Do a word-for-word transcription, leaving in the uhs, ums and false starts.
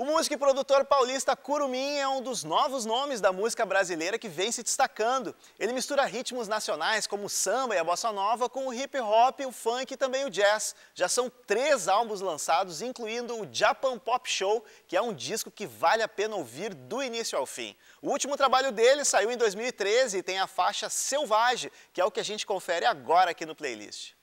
O músico e produtor paulista Curumim é um dos novos nomes da música brasileira que vem se destacando. Ele mistura ritmos nacionais como o samba e a bossa nova com o hip hop, o funk e também o jazz. Já são três álbuns lançados, incluindo o Japan Pop Show, que é um disco que vale a pena ouvir do início ao fim. O último trabalho dele saiu em dois mil e treze e tem a faixa Selvagem, que é o que a gente confere agora aqui no playlist.